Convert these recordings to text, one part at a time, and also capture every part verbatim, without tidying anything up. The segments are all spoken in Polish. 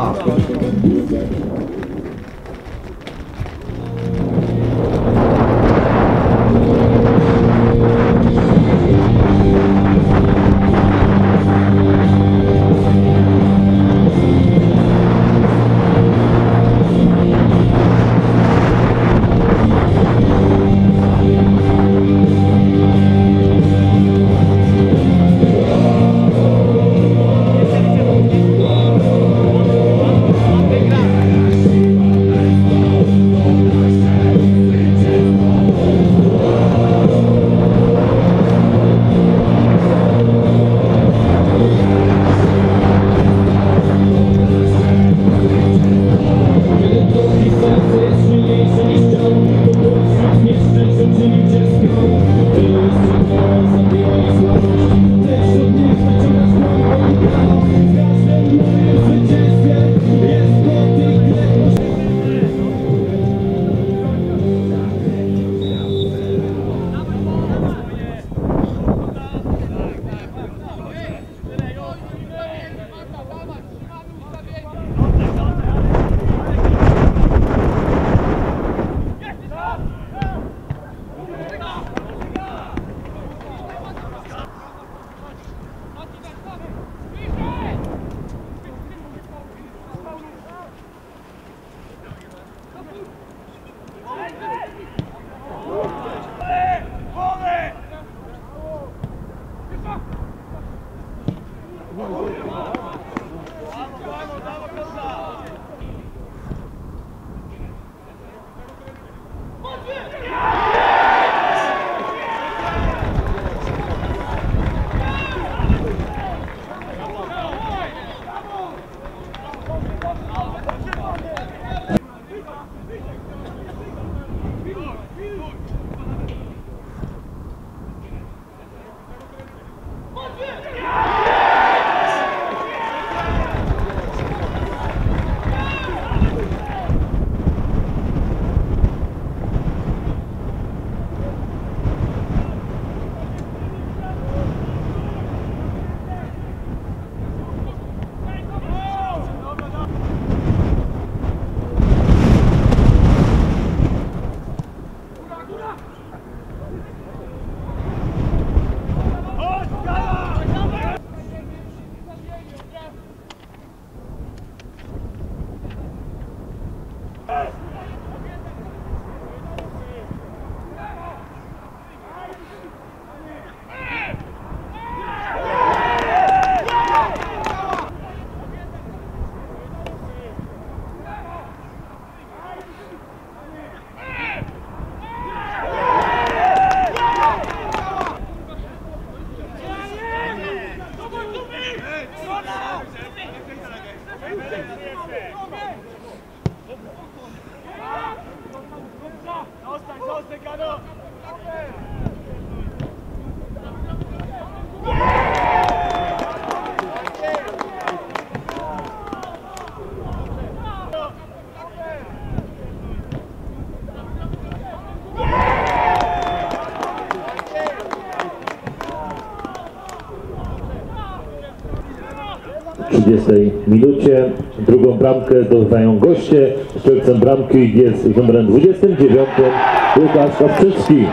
W trzydziestej minucie drugą bramkę zdobywają goście. Strzelcem bramki jest z numerem dwudziestym dziewiątym Łukasz Kawczycki.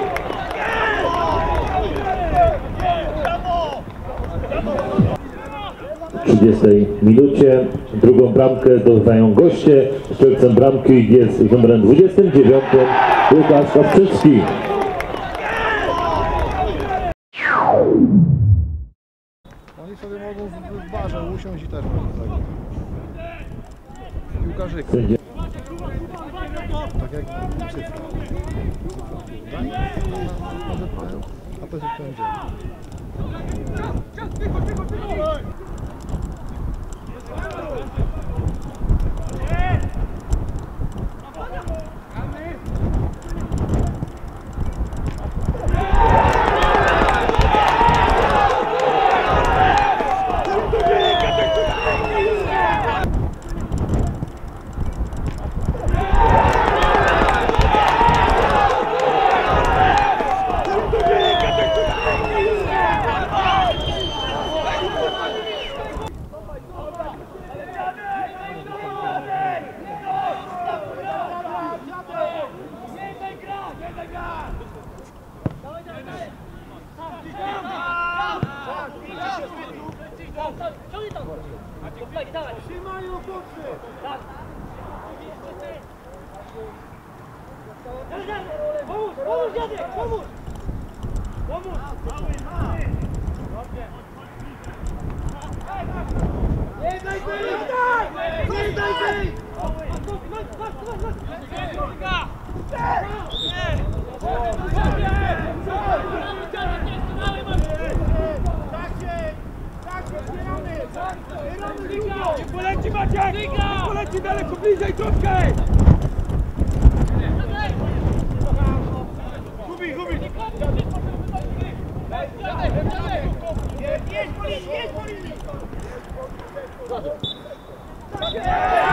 W trzydziestej minucie drugą bramkę zdobywają goście. Strzelcem bramki jest z numerem dwudziestym dziewiątym Łukasz Kawczycki. Oni sobie mogą w barze usiąść i też mogą zagrać. Piłkarzyka. Tak jak cyfra. A to się wszędzie. Pomóż, pomóż dziadek, pomóż! Pomóż! Nie daj tej! Nie daj tej! Nie poleci Maciek! Nie poleci daleko bliżej troszkę! Gubi, gubi! Jedź po linii, jedź po linii!